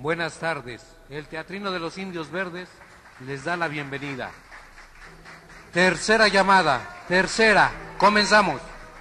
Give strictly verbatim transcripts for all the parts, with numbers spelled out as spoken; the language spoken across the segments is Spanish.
Buenas tardes. El Teatrino de los Indios Verdes les da la bienvenida. Tercera llamada, tercera, comenzamos.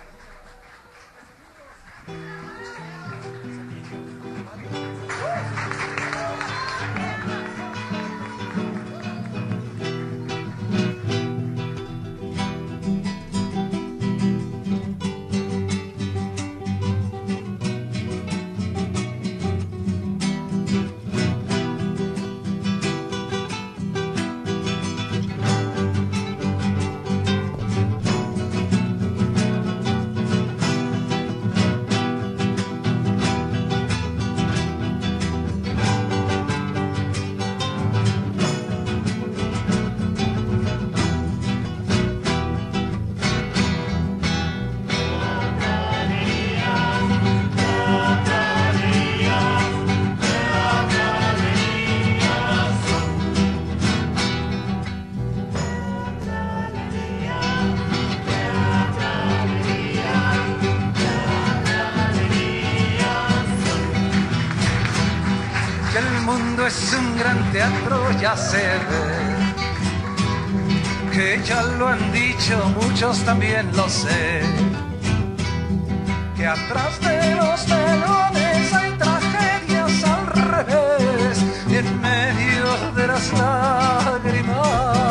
Es un gran teatro, ya se ve, que ya lo han dicho muchos, también lo sé, que atrás de los telones hay tragedias al revés y en medio de las lágrimas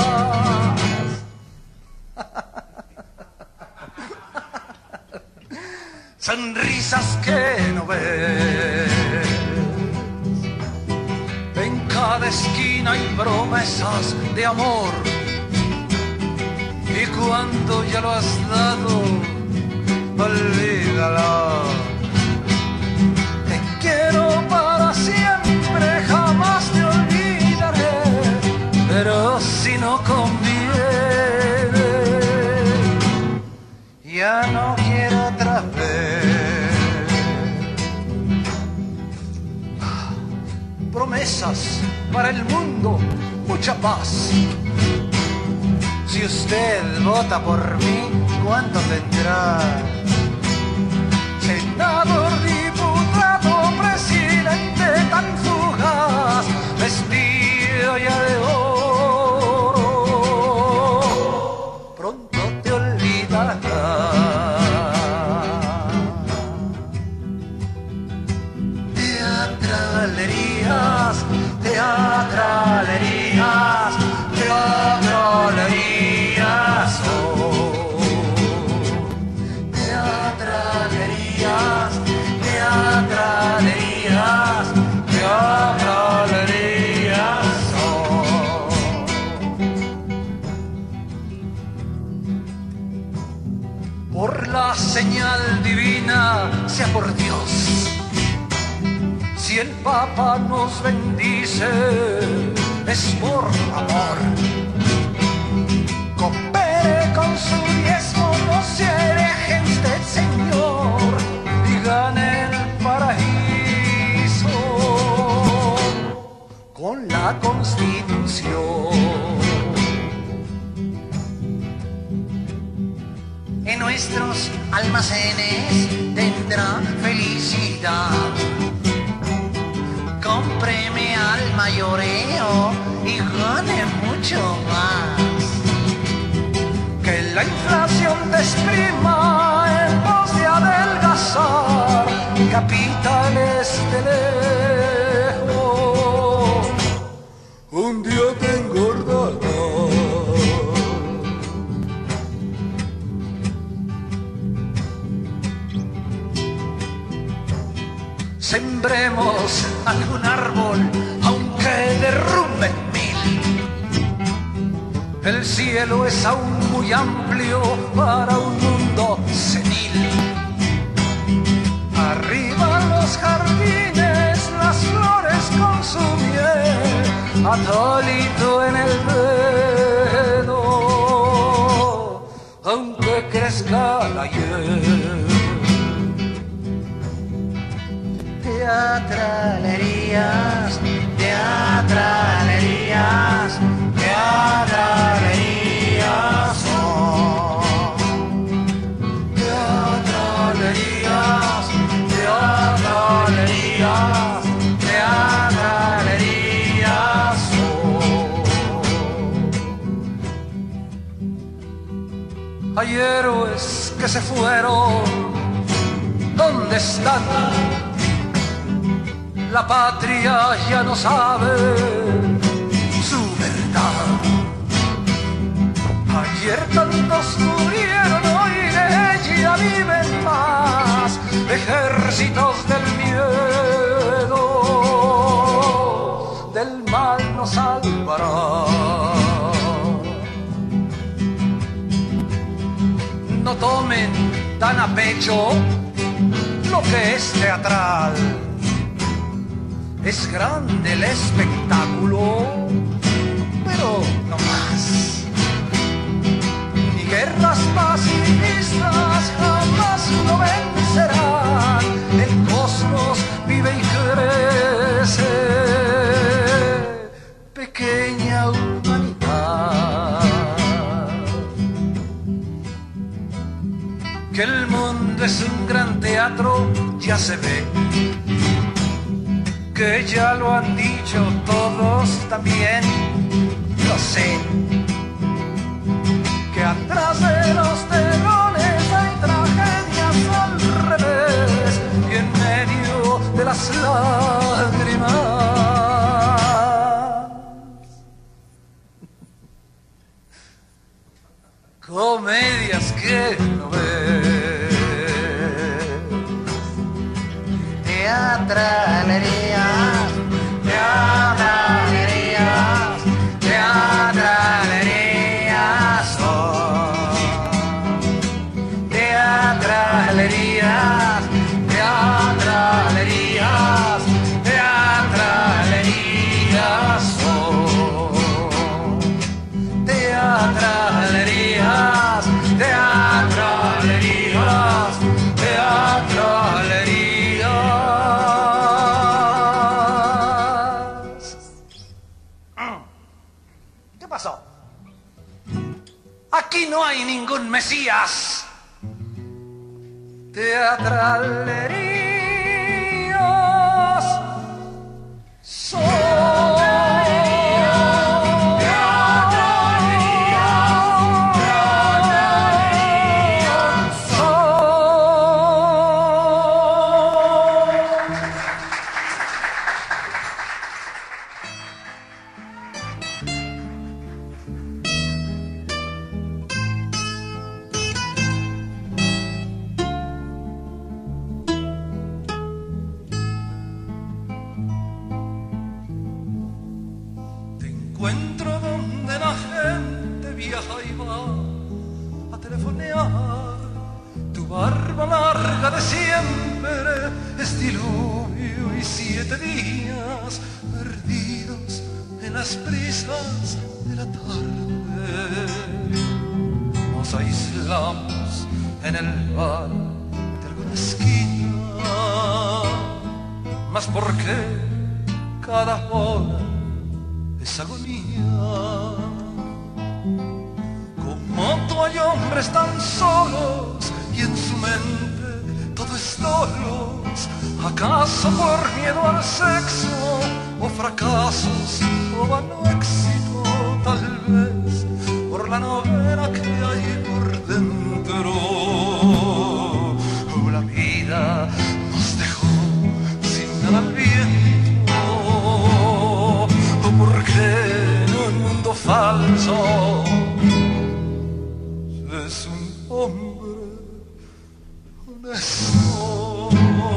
sonrisas que no ves. En cada esquina hay promesas de amor y cuando ya lo has dado, olvídalo. Te quiero para siempre, jamás te olvidaré, pero si no conviene, ya no quiero otra vez. Promesas para el mundo, mucha paz. Si usted vota por mí, ¿cuánto tendrá? Senador, diputado, presidente tan fugaz, vestido ya de oro, pronto te olvidarás. Teatralerías, teatralerías, teatralerías, oh. Teatralerías, teatralerías, teatralerías, oh. Por la señal divina, sea por Dios, si el Papa nos bendice, es por amor. Coopere con su diezmo, no se aleje usted, Señor, y gane el paraíso con la Constitución. En nuestros almacenes tendrá felicidad. Cómpreme al mayoreo y gane mucho más. Que la inflación te exprima en pos de adelgazar capitales de lejos. Un día te engordará. Sembremos algún árbol, aunque derrumben mil. El cielo es aún muy amplio para un mundo senil. Arriba los jardines, las flores con su miel, atolito en el dedo, aunque crezca la hiel. Teatralerías, teatralerías, teatralerías, oh. Teatralerías, teatralerías, teatralerías. Hay héroes que se fueron, ¿dónde están? La patria ya no sabe su verdad. Ayer tantos murieron, hoy de ella viven más ejércitos del miedo, del mal nos salvará. No tomen tan a pecho lo que es teatral. Es grande el espectáculo, pero no más. Ni guerras pacifistas jamás lo vencerán. El cosmos vive y crece, pequeña humanidad. Que el mundo es un gran teatro ya se ve, que ya lo han dicho todos también, lo sé. Que atrás de los telones hay tragedias al revés, y en medio de las lágrimas comedias que no ves. Teatralerías, teatralerías, teatralerías son. Teatralerías, teatralerías, teatralerías son. Teatralerías, teatralerías, teatralerías. ¿Qué pasó? Aquí no hay ningún Mesías. Teatralerías son. Encuentro donde la gente viaja y va a telefonear. Tu barba larga de siempre es diluvio y siete días perdidos en las prisas de la tarde. Nos aislamos en el bar de alguna esquina, mas porque cada hora es agonía. Como tú hay hombres tan solos y en su mente todo es dolos. ¿Acaso por miedo al sexo o fracasos o vano éxito? Tal vez por la novela que hay por dentro. La vida nos dejó sin nada al viento. Porque en un mundo falso es un hombre honesto.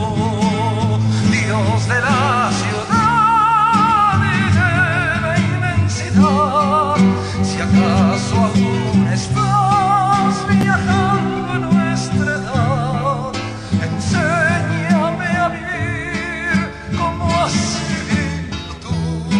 Dios de la ciudad y de la inmensidad, si acaso aún estás viajando en nuestra edad, enséñame a vivir como has vivido tú.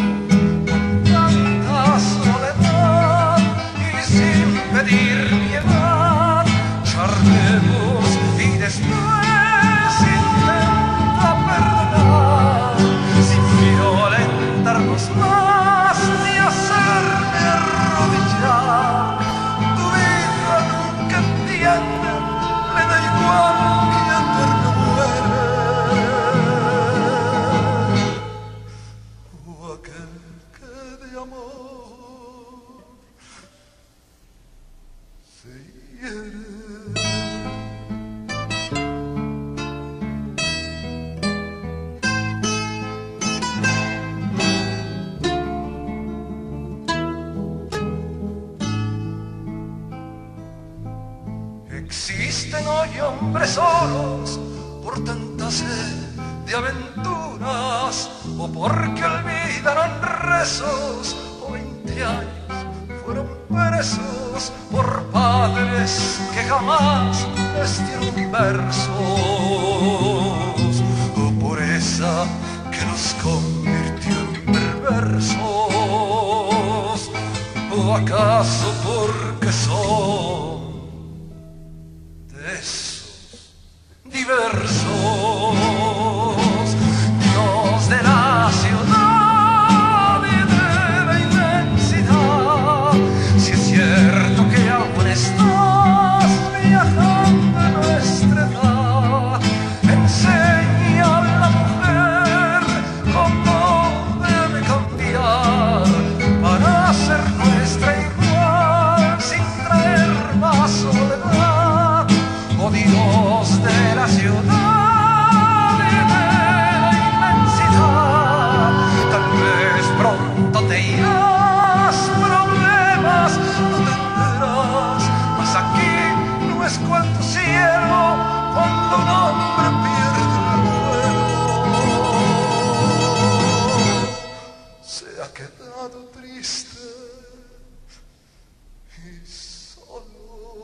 Soledad y sin pedir piedad, charlemos y después intenta perdonar, sin violentarnos más ni hacerme arrodillar. Tu vida nunca entiende, le da igual que eterno muere, o aquel que de amor se hiere. y hombres solos por tanta sed de aventuras, o porque olvidaron rezos, o veinte años fueron presos por padres que jamás les dieron versos, o por esa que los convirtió en perversos, o acaso porque son de esos diversos. Dios de la ciudad y de la inmensidad, si es cierto que aún estás viajando a nuestra edad, enseña a la mujer cómo debe cambiar para ser nuestra igual sin traer más soledad. Oh Dios de la ciudad y de la inmensidad, tal vez pronto te irás, problemas no tendrás, mas aquí no es cuanto cielo cuando un hombre pierde el vuelo. Se ha quedado triste y solo.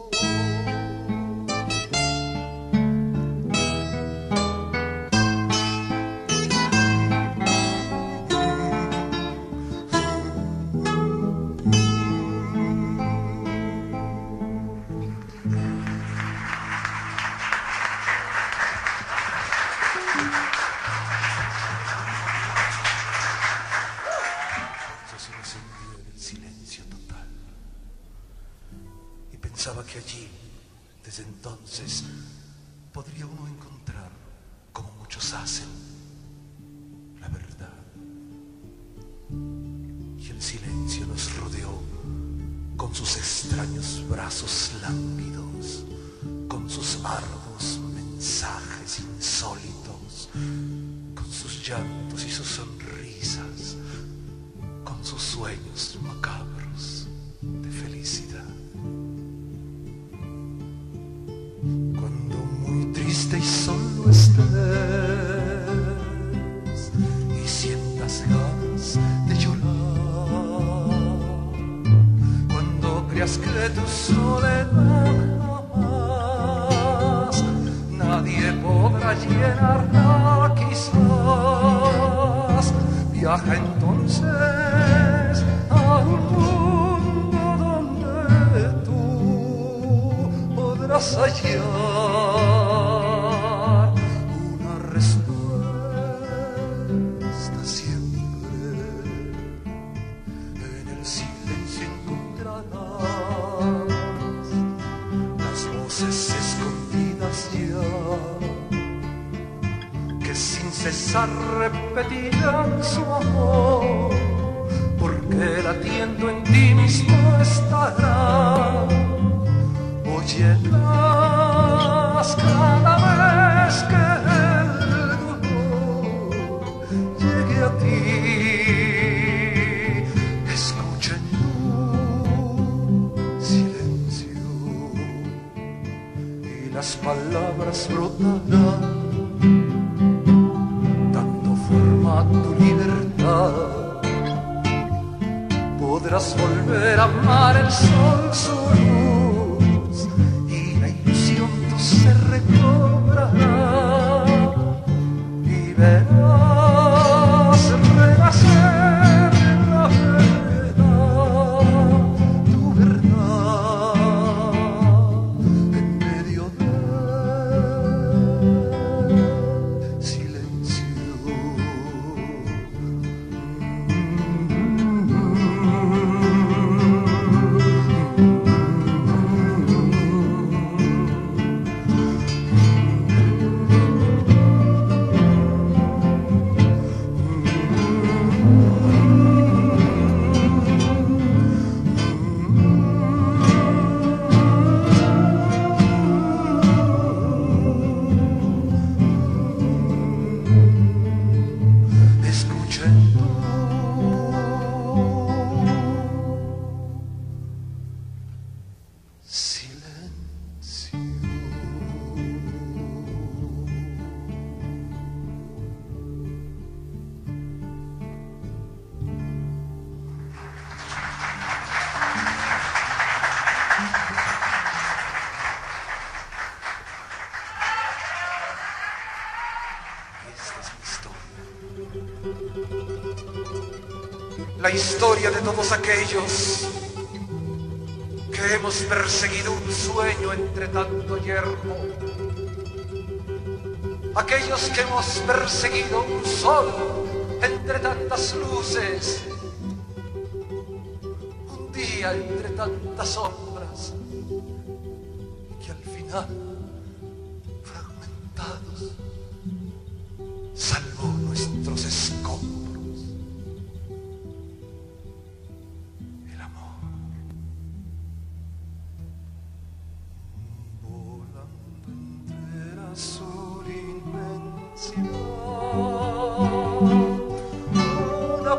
Pensaba que allí, desde entonces, podría uno encontrar, como muchos hacen, la verdad. Y el silencio nos rodeó con sus extraños brazos lánguidos, con sus arduos mensajes insólitos, con sus llantos y sus sonrisas, con sus sueños macabros de felicidad. Cuando muy triste y solo estés y sientas ganas de llorar, cuando creas que tu soledad jamás nadie podrá llenarla, quizás viaja entonces a un mundo donde tú podrás hallar una respuesta siempre. En el silencio encontrarás las voces escondidas ya, que sin cesar repetirán su amor, porque latiendo en ti mismo estará. Óyelas cada vez que el dolor llegue a ti. Escucha en tu silencio y las palabras brotarán, dando forma a tu libertad. Podrás volver a amar el sol, su luz, se recobrará y verás renacer la verdad, tu verdad en medio del silencio. la historia de todos aquellos que hemos perseguido un sueño entre tanto yermo, aquellos que hemos perseguido un sol entre tantas luces, un día entre tantas sombras, y que al final, fragmentados, salvó nuestros escombros. El amor. Volando entre la azul inmensidad, una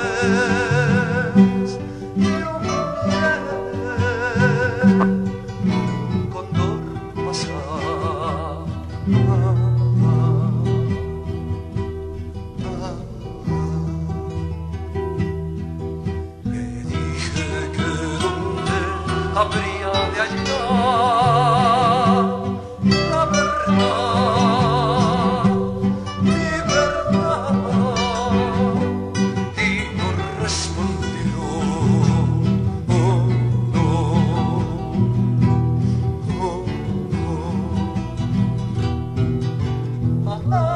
vez yo vi un cóndor pasar. Habría de hallar la verdad, mi verdad, y no respondió, oh no, oh no, ah, ah.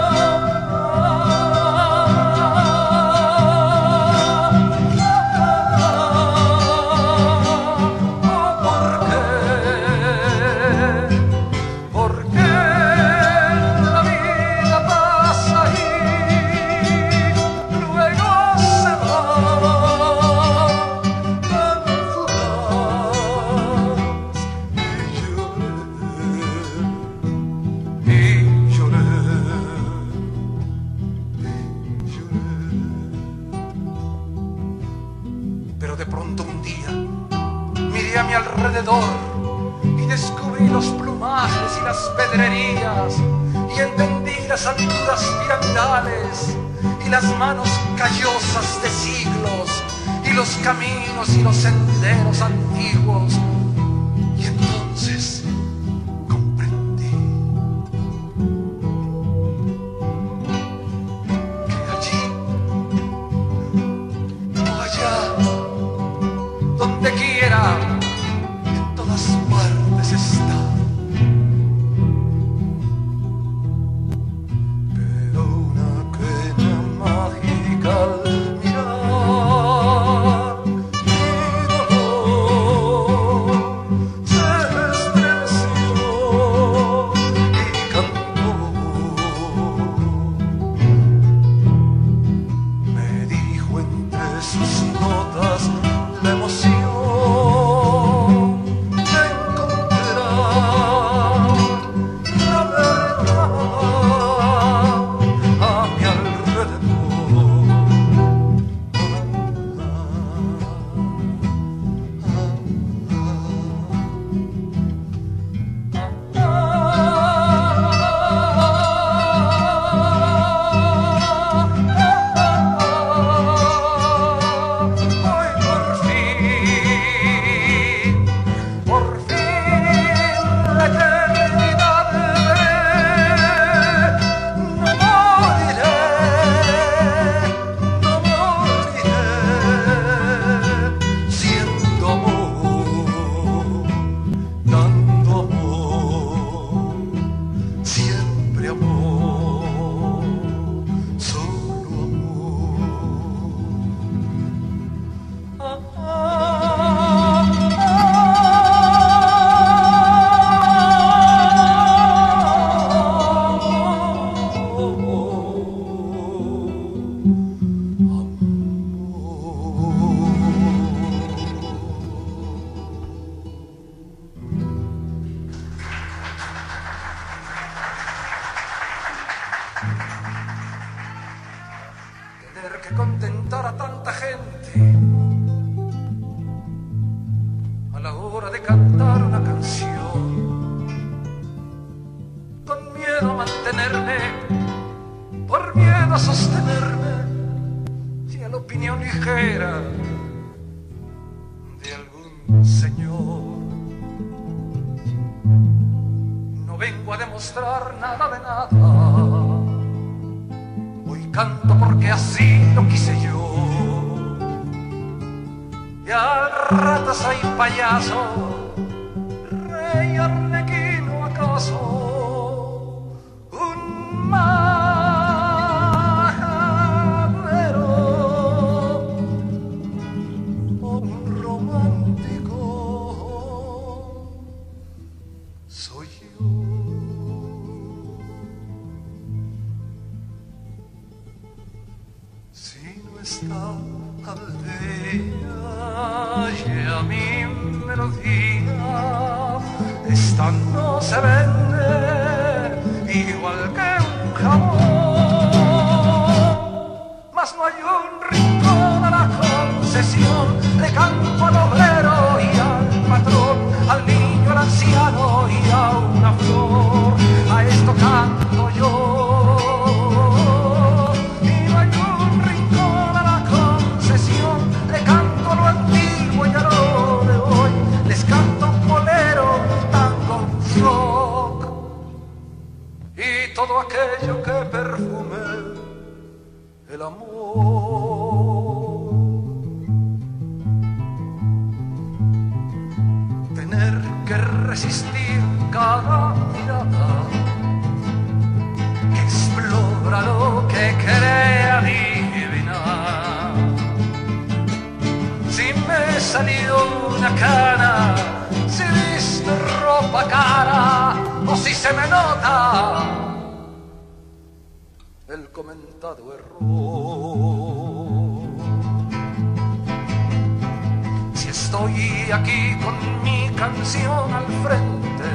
Pero de pronto un día miré a mi alrededor y descubrí los plumajes y las pedrerías y entendí las alturas piramidales y las manos callosas de siglos y los caminos y los senderos antiguos, y entonces comprendí que allí o allá, donde quiera, en todas partes está. Pero una pequeña mágica al mirar mi dolor se estremeció y cantó. Me dijo entre sus notas la emoción de encontrar la verdad a mi alrededor. Hoy por fin, por fin la eternidad veré. No moriré, no moriré, siendo amor, dando amor, siempre amor, solo amor. Ah, ah, tener que contentar a tanta gente a la hora de cantar una canción, con miedo a mantenerme, por miedo a sostenerme, y a la opinión ligera de algún señor. No vengo a demostrar nada de nada, hoy canto porque así lo quise yo. rata soy payaso, rey arlequino acaso, un majadero o un romántico soy yo. Si no está aldea y a mi melodía, esta no se vende igual que un jamón. Mas no hay un rincón a la concesión, le canto al obrero y al patrón, al niño, al anciano y a una flor, a esto canto yo. Todo aquello que perfume el amor. Tener que resistir cada mirada que explora lo que cree adivinar. Si me he salido una cana, si viste ropa cara o si se me nota el comentado error. Si estoy aquí con mi canción al frente,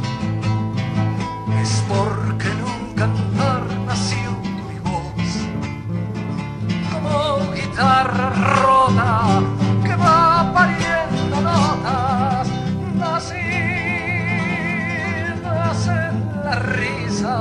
es porque en un cantar nació mi voz, como guitarra rota que va pariendo notas nacidas en la risa.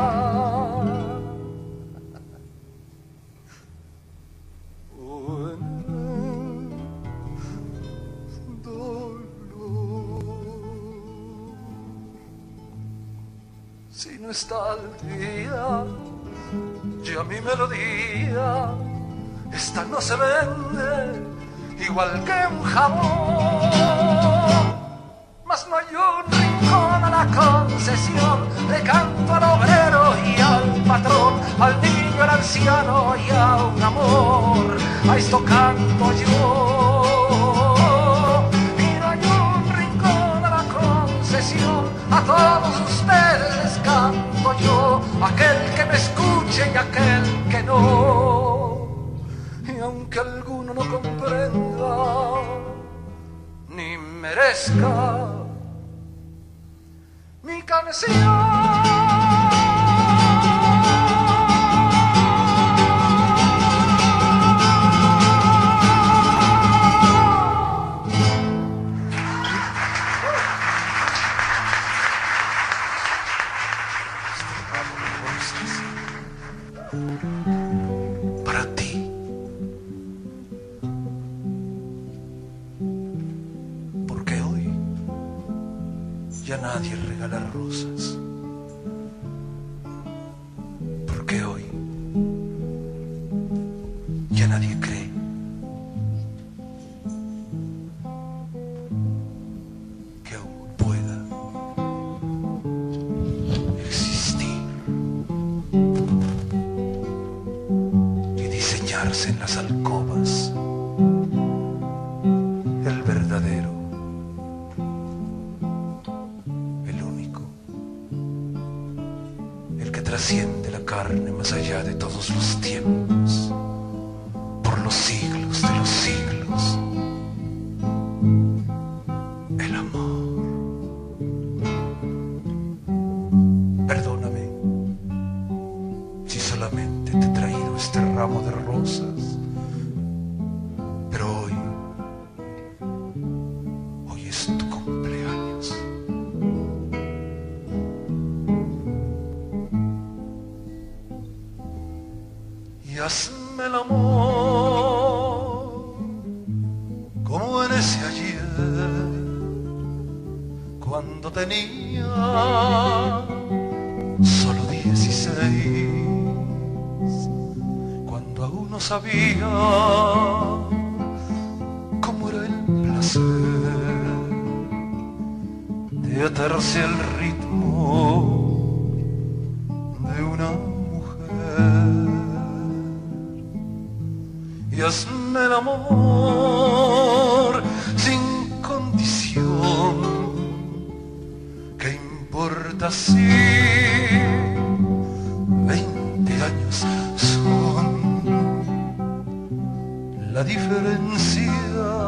Si no está al día, ya mi melodía, esta no se vende igual que un jamón. Mas no hay un rincón a la concesión, le canto al obrero y al patrón, al niño, al anciano y a un amor, a esto canto yo. A todos ustedes les canto yo, aquel que me escuche y aquel que no. Y aunque alguno no comprenda ni merezca mi canción, para ti. Porque hoy ya nadie regala rosas. Porque hoy ya nadie cree. Que aún pueda existir en las alcobas el verdadero, el único, el que trasciende la carne más allá de todos los tiempos, por los siglos de los siglos, el amor. Perdóname si solamente te he traído este ramo de rosas, pero hoy, hoy es tu cumpleaños. Y hazme el amor como en ese ayer, cuando tenía solo dieciséis. Aún no sabía cómo era el placer. y atarse al ritmo de una mujer. Y hazme el amor sin condición. ¿Qué importa si veinte años son la diferencia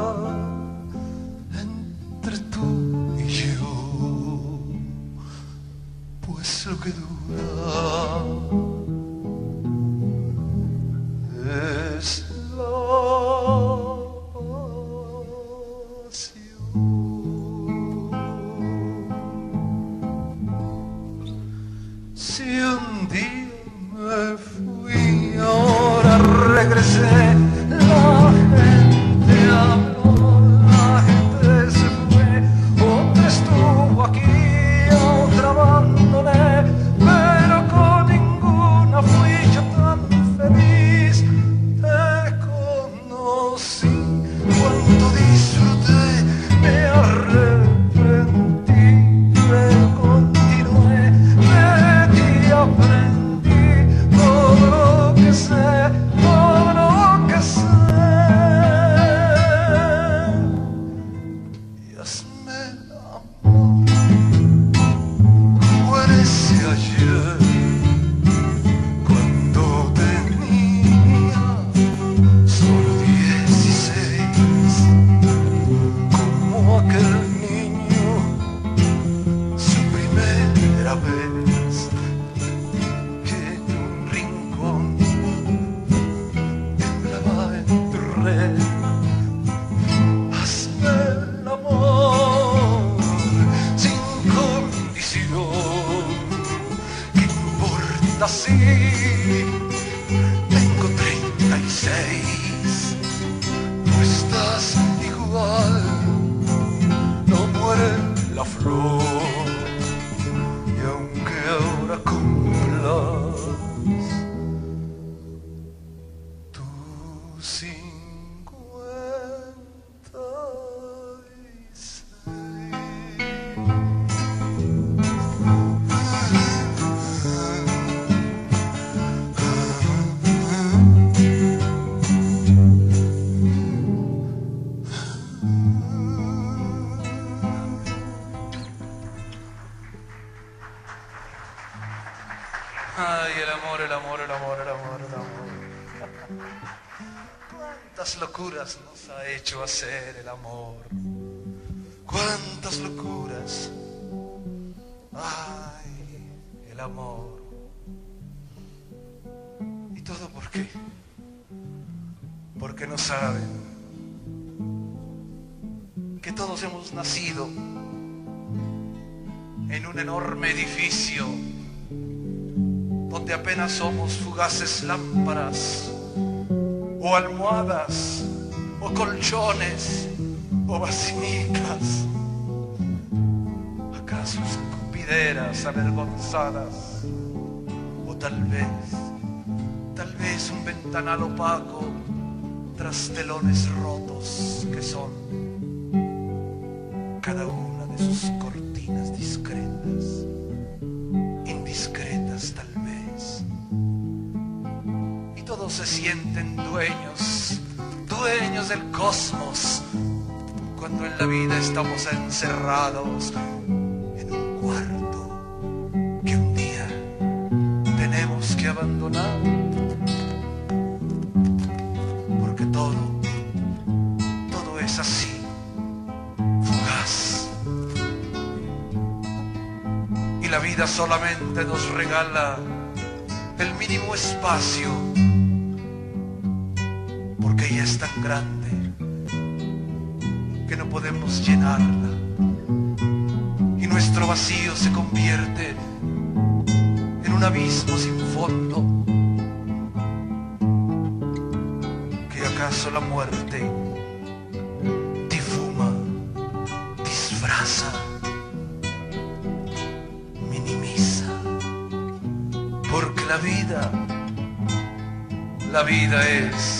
entre tú y yo? Pues lo que dura es la pasión. Si un día me fui, ahora regresé, la gente habló, la gente se fue, otra estuvo aquí, otra abandoné, pero con ninguna fui yo tan feliz. Te conocí, cuánto disfruté, me arrepentí, pero continué, de ti aprendí todo lo que sé, todo lo que sé. Y hazme el amor como en ese ayer, cuando tenía solo dieciséis, como aquel niño, su primera vez, que en un rincón temblaba entre. Hazme el amor sin condición. ¿Qué importa si tengo treinta y seis? Tú estás igual, no muere la flor. Y aunque ahora cumplas tus cincuenta y seis. Ay, el amor, el amor, el amor, el amor, el amor. Cuántas locuras nos ha hecho hacer el amor. Cuántas locuras. Ay, el amor. ¿Y todo por qué? Porque no saben que todos hemos nacido en un enorme edificio donde apenas somos fugaces lámparas, o almohadas, o colchones, o vacinicas, acaso escupideras avergonzadas, o tal vez, tal vez un ventanal opaco tras telones rotos que son cada una de sus cortinas discretas, indiscretas tal vez. Y todos se sienten dueños, dueños del cosmos, cuando en la vida estamos encerrados en un cuarto que un día tenemos que abandonar. Porque todo, todo es así, fugaz. Y la vida solamente nos regala el mínimo espacio, porque ella es tan grande que no podemos llenarla, y nuestro vacío se convierte en un abismo sin fondo. ¿Que acaso la muerte difuma, disfraza, minimiza? Porque la vida, la vida es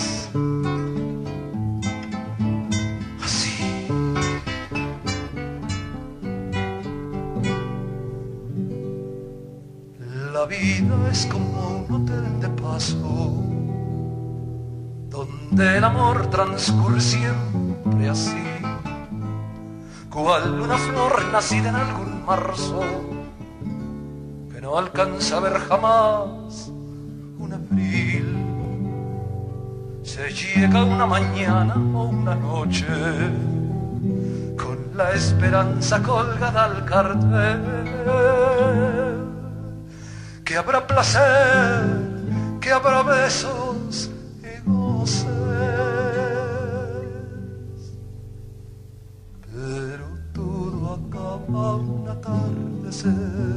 vida es como un hotel de paso, donde el amor transcurre siempre así, cual una flor nacida en algún marzo, que no alcanza a ver jamás un abril. Se llega una mañana o una noche, con la esperanza colgada al cartel, que habrá placer, que habrá besos y goces, pero todo acaba un atardecer.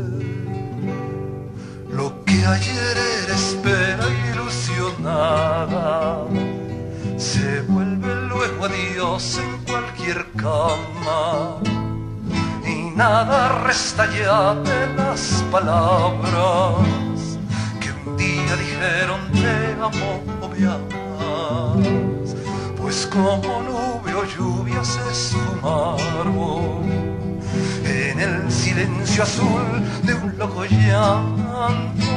Lo que ayer era espera ilusionada se vuelve luego adiós en cualquier cama, y nada resta ya de las palabras que un día dijeron te amo o me amas, pues como nube o lluvia se esfumaron en el silencio azul de un loco llanto.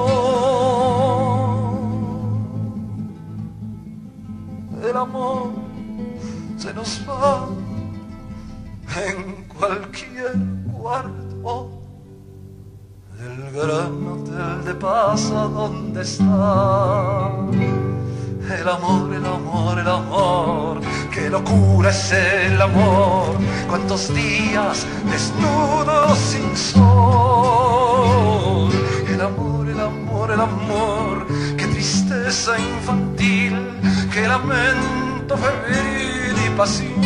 El amor se nos va en cualquier cuarto del gran hotel de paz a donde está. El amor, el amor, el amor, qué locura es el amor. Cuántos días desnudos sin sol. El amor, el amor, el amor, qué tristeza infantil, qué lamento febril y pasión.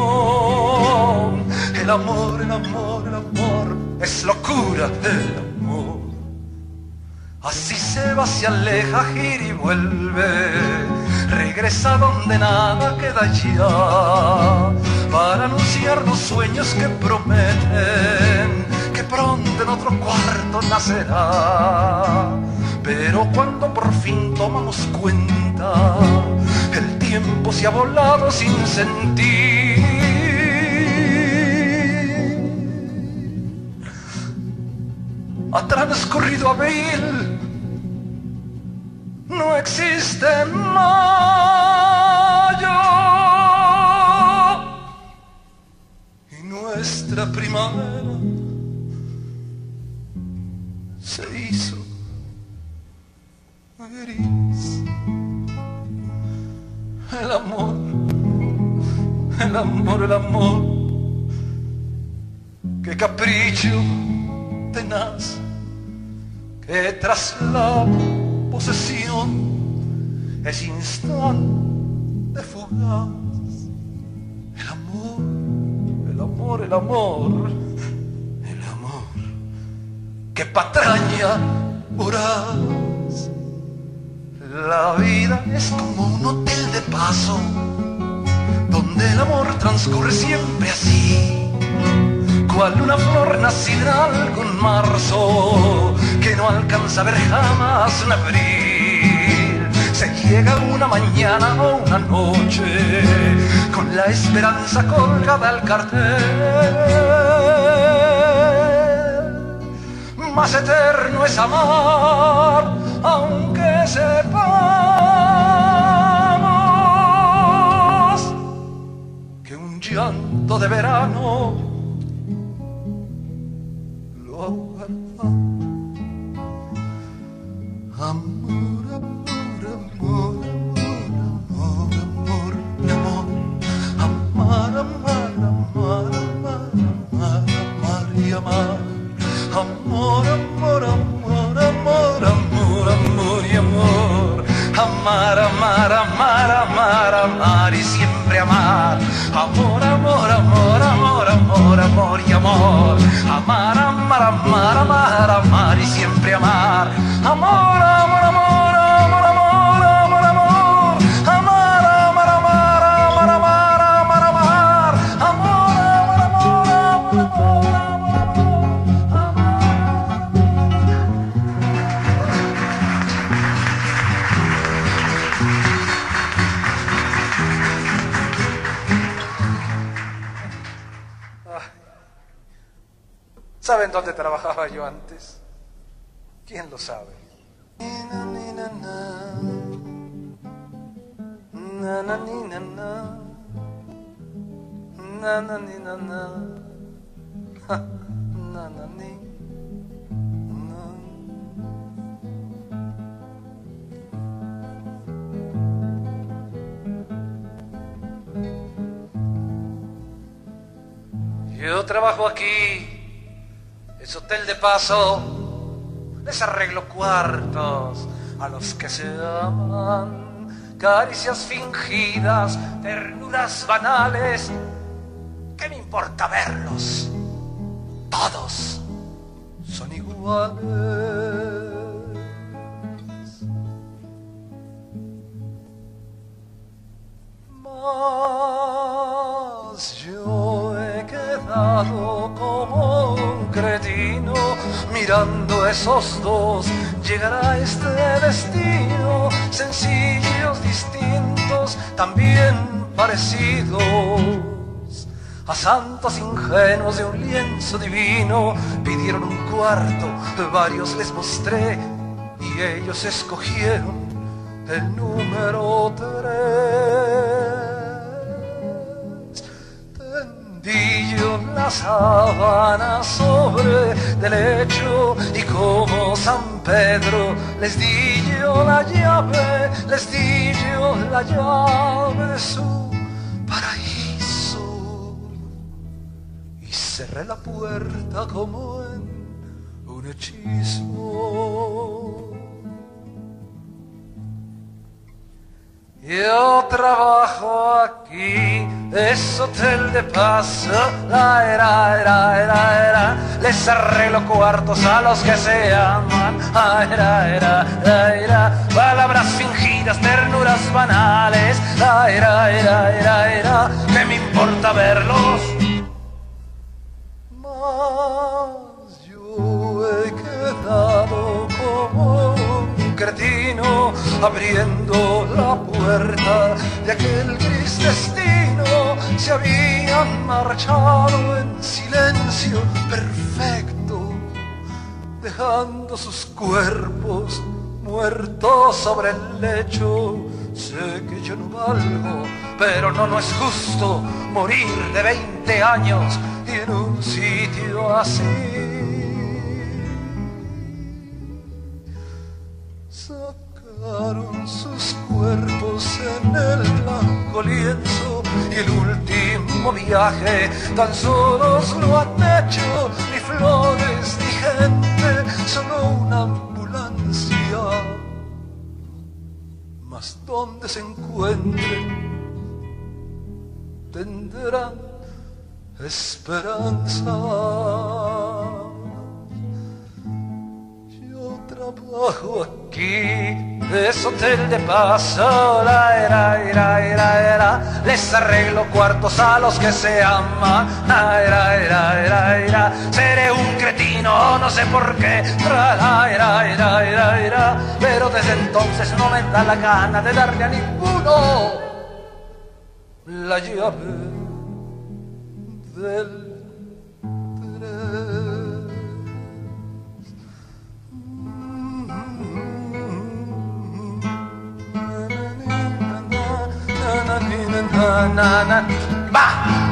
El amor, el amor, el amor, es locura el amor. Así se va, se aleja, gira y vuelve, regresa donde nada queda ya, para anunciar los sueños que prometen que pronto en otro cuarto nacerá. Pero cuando por fin tomamos cuenta, el tiempo se ha volado sin sentir. Ha transcurrido abril, no existe mayo, y nuestra primavera se hizo gris. El amor, el amor, el amor, qué capricho tenaz, que tras la posesión es instante fugaz. El amor, el amor, el amor, el amor, que patraña voraz. La vida es como un hotel de paso, donde el amor transcurre siempre así, cual una flor nacida en algún marzo, que no alcanza a ver jamás un abril. Se llega una mañana o una noche, con la esperanza colgada al cartel. Más eterno es amar, aunque sepamos que un llanto de verano lo aguarda. Amor, amor, amor, amor, amor, amor, mi amor. Amar, amar, amar, amar, amar, amar y amar. Amor, amor, amor, amor, amor, amor y amor. Amar, amar, amar, amar, amar y siempre amar. Amor, amor, amor, amor, amor, amor y amor. Amar, amar, amar, amar, amar y siempre amar. Amor, amor, amor, amor, amor, amor, amor. Amar, amar, amar, amar, amar, amar, amar. Amor, amor, amor, amor, amor, amor. ¿Saben dónde trabajaba yo antes? ¿Quién lo sabe? Na na ni na na, na na ni na na, ha, na na ni na. Yo trabajo aquí, es hotel de paso, les arreglo cuartos a los que se aman. Caricias fingidas, ternuras banales, ¿qué me importa verlos? Todos son iguales. Mas yo he quedado como un cretino mirando esos dos llegar a este destino, sencillos, distintos, también parecidos a santos ingenuos de un lienzo divino. Pidieron un cuarto, varios les mostré y ellos escogieron el número tres. Tendí yo la sábana sobre del lecho y como San Pedro les di yo la llave, les di yo la llave de su paraíso y cerré la puerta como en un hechizo. Yo trabajo aquí, es hotel de paso, la era, era, era, era. Les arreglo cuartos a los que se aman, ah, era, era, era, era. Palabras fingidas, ternuras banales, la era, era, era, era. ¿Qué me importa verlos? Mas yo he quedado como un cretino abriendo la puerta de aquel gris destino. Se habían marchado en silencio perfecto, dejando sus cuerpos muertos sobre el lecho. Sé que yo no valgo, pero no, no es justo morir de veinte años y en un sitio así. Sacaron sus cuerpos en el blanco lienzo y el último viaje tan solos lo han hecho. Ni flores ni gente, solo una ambulancia. Mas donde se encuentren tendrán esperanza. Trabajo aquí, es hotel de paso, la era, era, era, era. Les arreglo cuartos a los que se aman, la era, era, era, era. Seré un cretino, no sé por qué, la era, era, era, era. Pero desde entonces no me da la gana de darle a ninguno la llave del tren. Na, na, na. ¡Va!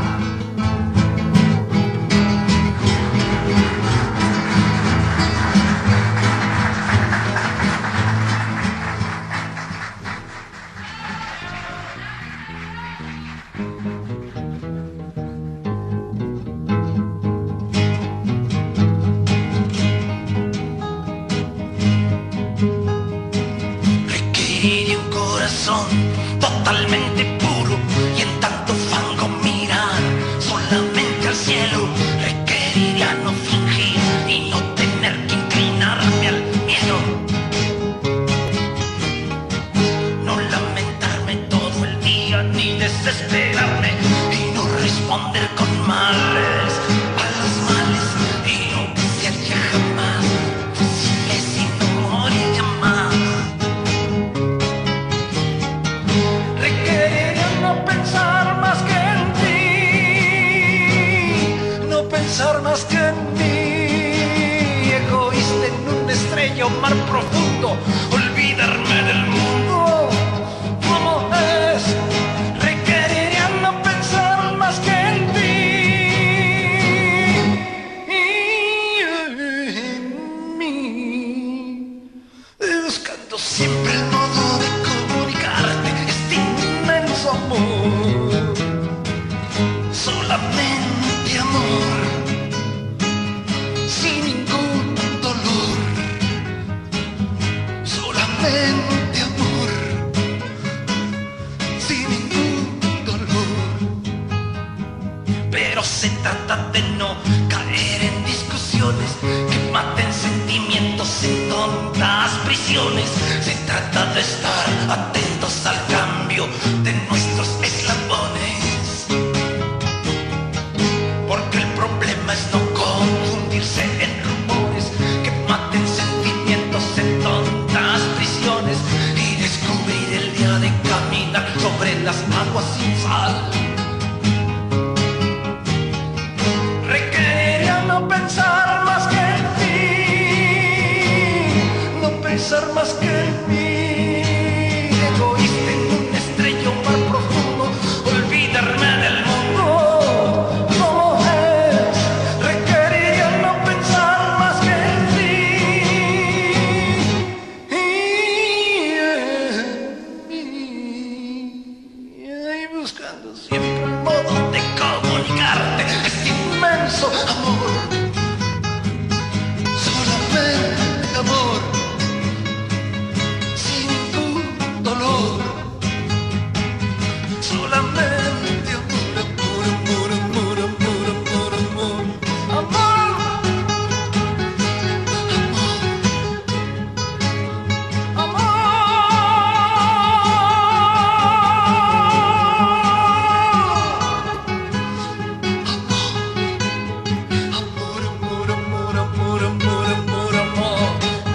Requiere un corazón totalmente puro y en tanto fango mirar solamente al cielo. Requeriría no fingir y no tener que inclinarme al miedo, no lamentarme todo el día ni desesperarme y no responder con males a los males y no desearía jamás fusiles y no moriría más. Requeriría no pensar más que en ti, no pensar más que en mí, egoísta en un estrello inmenso amor, solamente amor, sin ningún dolor, solamente amor, sin ningún dolor. Pero se trata de no caer en discusiones que maten sentimientos en tontas prisiones. Se trata de estar atentos al cambio de nuestros eslabones, porque el problema es no confundirse en rumores que maten sentimientos en tontas prisiones y descubrir el día de caminar sobre las aguas sin sal. Requeriría no pensar más que en ti, no pensar más que en mí. Egoísta en un estrello mar profundo, olvidarme del mundo como es. Requeriría no pensar más que en ti. Y, y buscando siempre un modo de comunicarte este inmenso amor, solamente amor, sin ningún dolor, solamente amor, amor, amor, amor, amor, amor, amor, amor, amor, amor, amor, amor, amor, amor, amor, amor.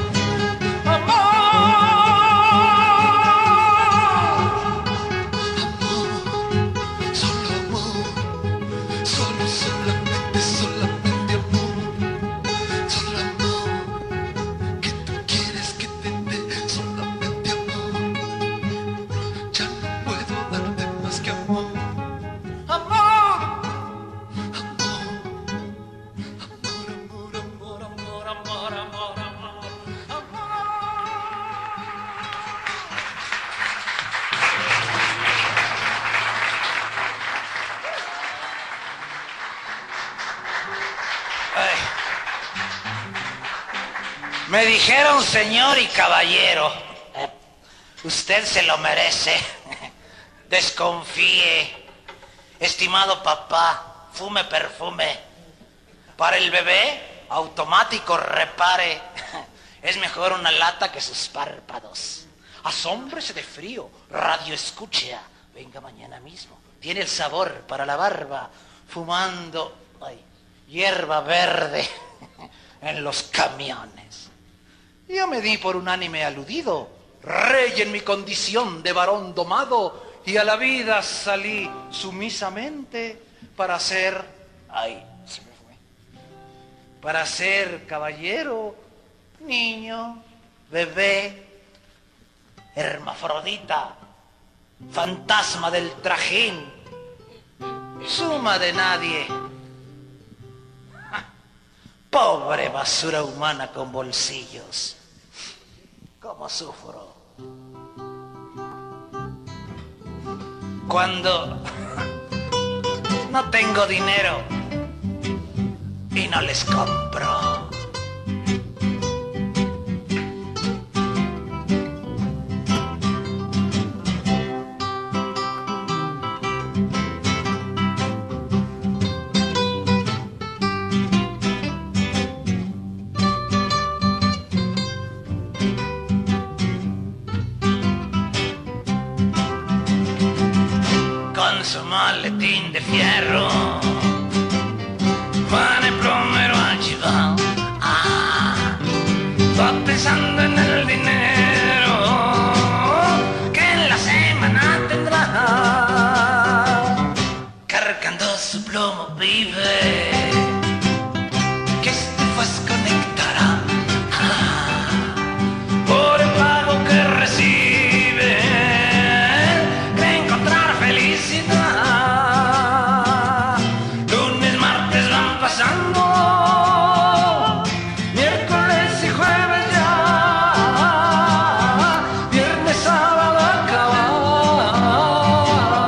Solo amor, solo, solamente, solamente amor, solo amor, que tú quieres que te dé, solamente amor, ya no puedo darte más que amor, amor, amor, amor, amor, amor, amor, amor, amor, amor. Ay. Me dijeron señor y caballero, eh, usted se lo merece. Desconfíe, estimado papá, fume perfume. Para el bebé, automático repare. Es mejor una lata que sus párpados. Asómbrese de frío, radio escucha. Venga mañana mismo. Tiene el sabor para la barba, fumando ay, hierba verde en los camiones. Yo me di por unánime aludido, rey en mi condición de varón domado, y a la vida salí sumisamente para ser, ay, se me fue, para ser caballero, niño, bebé, hermafrodita, fantasma del trajín, suma de nadie. Pobre basura humana con bolsillos. ¿Cómo sufro? Cuando no tengo dinero y no les compro. Con su maletín de fierro, Juan el plomero archivado, ah, va pensando en el dinero que en la semana tendrá. Cargando su plomo vive, que este pues conectará, ah, por el pago que recibe. Lunes, martes van pasando, miércoles y jueves ya, viernes, sábado acaba.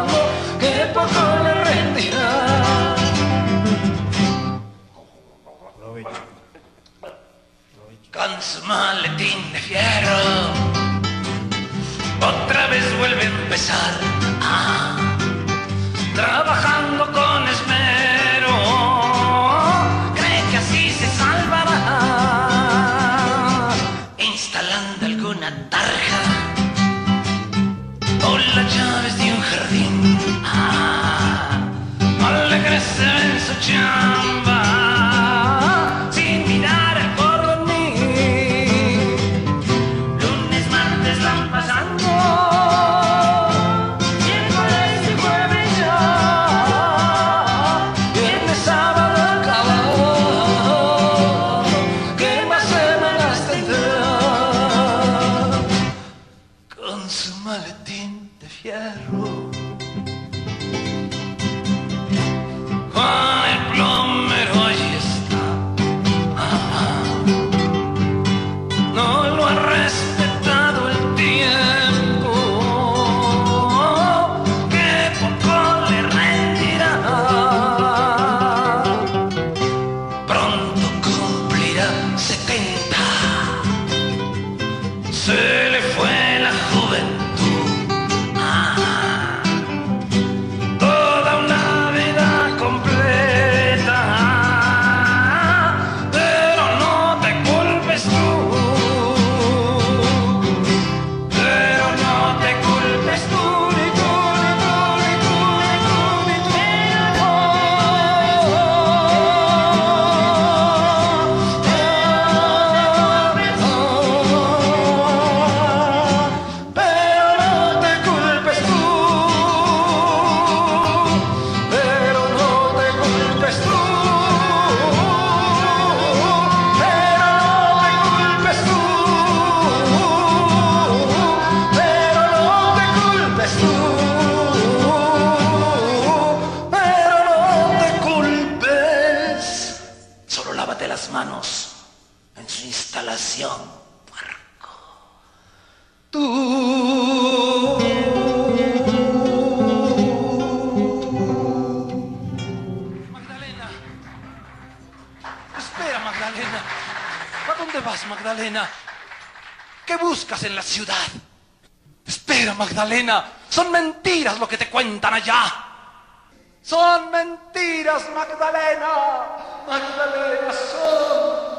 Magdalena. ¿Qué buscas en la ciudad? Espera, Magdalena. Son mentiras lo que te cuentan allá. Son mentiras, Magdalena. Magdalena, son.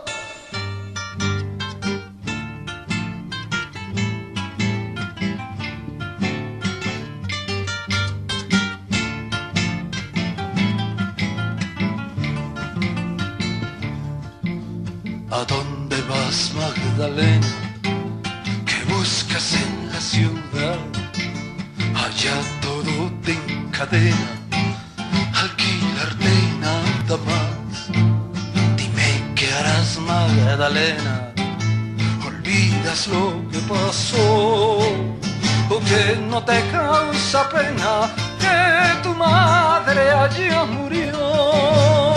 ¿A dónde vas, Magdalena? ¿Qué buscas en la ciudad? Allá todo te encadena, alquilarte y nada más. Dime qué harás, Magdalena. ¿Olvidas lo que pasó? ¿O que no te causa pena que tu madre allá murió?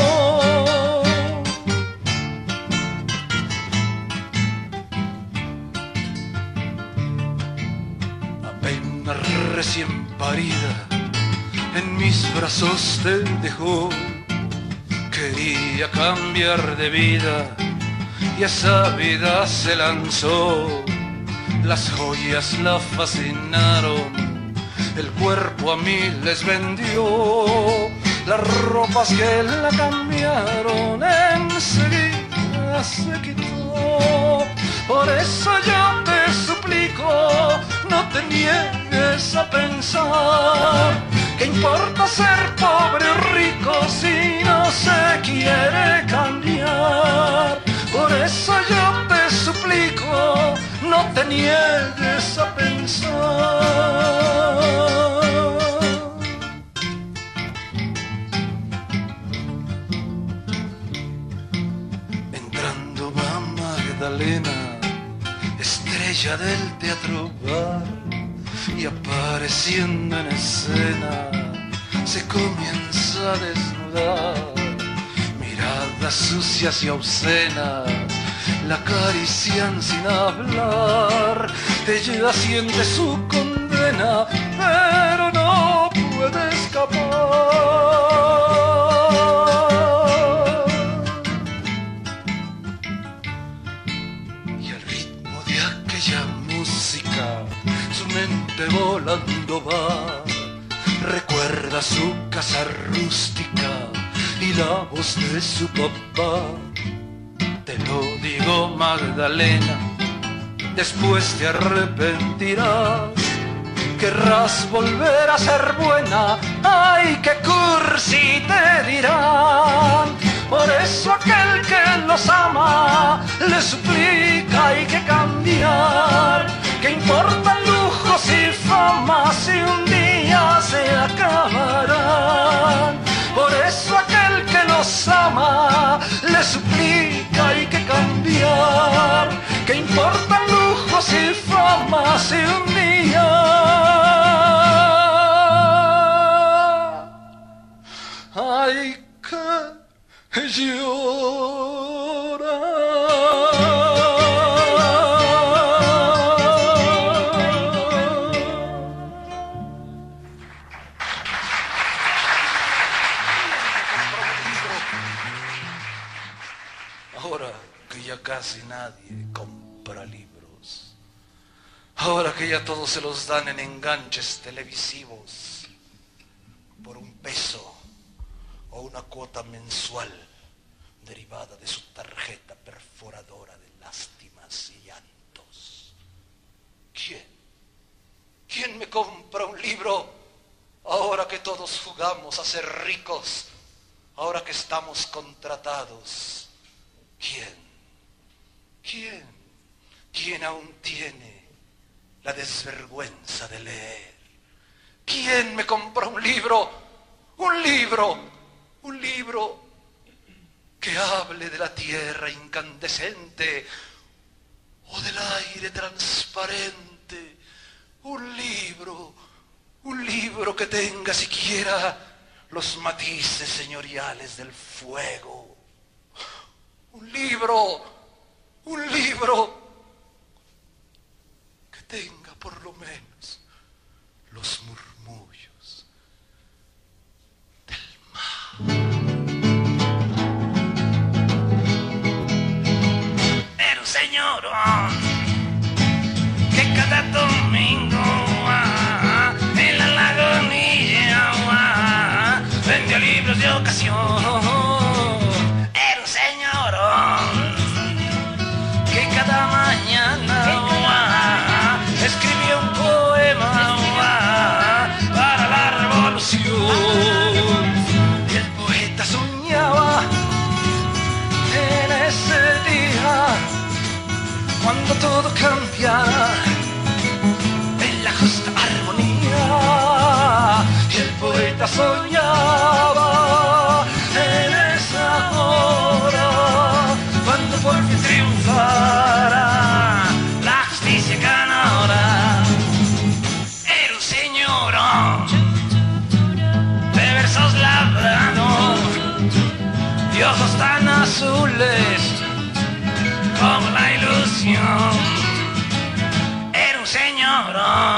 Recién parida, en mis brazos te dejó. Quería cambiar de vida y esa vida se lanzó. Las joyas la fascinaron, el cuerpo a mí les vendió. Las ropas que la cambiaron enseguida se quitó. Por eso yo te suplico, no te niegues a pensar. ¿Qué importa ser pobre o rico si no se quiere cambiar? Por eso yo te suplico, no te niegues a pensar. Entrando va Magdalena, estrella del teatro bar, y apareciendo en escena se comienza a desnudar. Miradas sucias y obscenas la acarician sin hablar. Ella siente su condena, pero no puede escapar. Volando va, recuerda su casa rústica y la voz de su papá. Te lo digo, Magdalena, después te arrepentirás. Querrás volver a ser buena, ay, qué cursi te dirán. Por eso aquel que los ama le suplica hay que cambiar. ¿Qué importa lujos y fama si un día se acabarán? Por eso aquel que los ama le suplica hay que cambiar. ¿Qué importa lujos y fama si un día hay que llorar? Ahora que ya casi nadie compra libros, ahora que ya todos se los dan en enganches televisivos por un peso o una cuota mensual derivada de su tarjeta perforadora de lástimas y llantos. ¿Quién? ¿Quién me compra un libro ahora que todos jugamos a ser ricos, ahora que estamos contratados? ¿Quién? ¿Quién? ¿Quién aún tiene la desvergüenza de leer? ¿Quién me compra un libro? Un libro, un libro que hable de la tierra incandescente o del aire transparente. Un libro, un libro que tenga siquiera los matices señoriales del fuego. Un libro, un libro que tenga por lo menos los murmullos del mar. Pero señor ocasión. Era un señor que cada mañana escribía un poema para la revolución. Y el poeta soñaba en ese día cuando todo cambiara en la justa armonía. Y el poeta soñaba en esa hora cuando por fin triunfara la justicia ganadora. Era un señor de versos labrados y ojos tan azules como la ilusión. Era un señor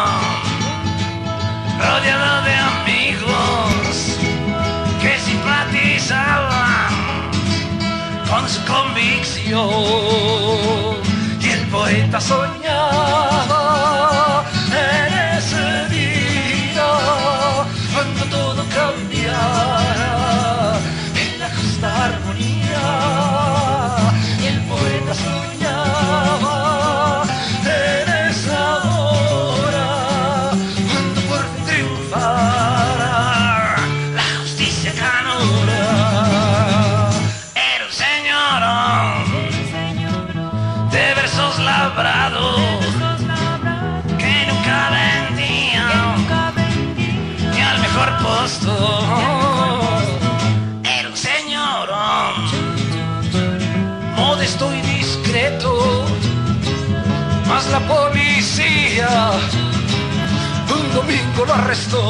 rodeado de amigos que simpatizaban con su convicción. Y el poeta soñaba en ese día cuando todo cambiara en la justa armonía. Y el poeta soñaba en esa hora cuando por fin triunfara la justicia ganadora. Era un señor de versos labrados que nunca vendía ni al mejor postor. Era un señor modesto y discreto, mas la policía un domingo lo arrestó.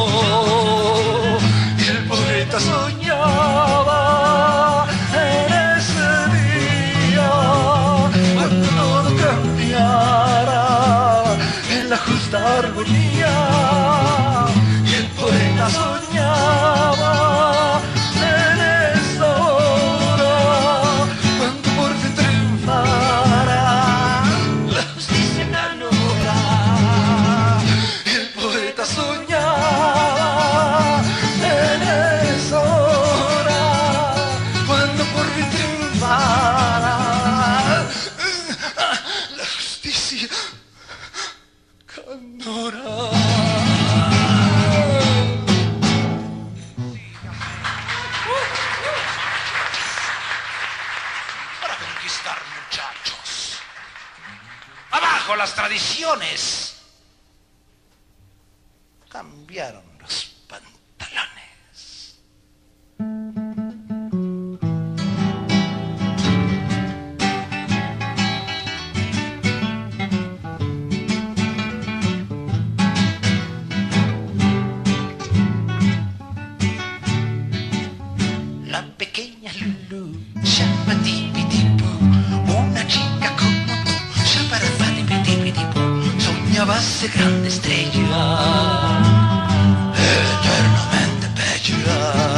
Y el poeta soñaba en ese día cuando todo cambiara en la justa armonía. Y el poeta soñaba en esa hora cuando por fin triunfara la justicia ganadora. Y el poeta soñaba en esa hora cuando por fin triunfara la justicia ganadora. Para conquistar, muchachos. Abajo las tradiciones. Cambiaron los pantalones. La pequeña Lulú, shabadibidibú, una chica como tú, shabadibidibidibú, soñaba ser grande estrella, eternamente bella.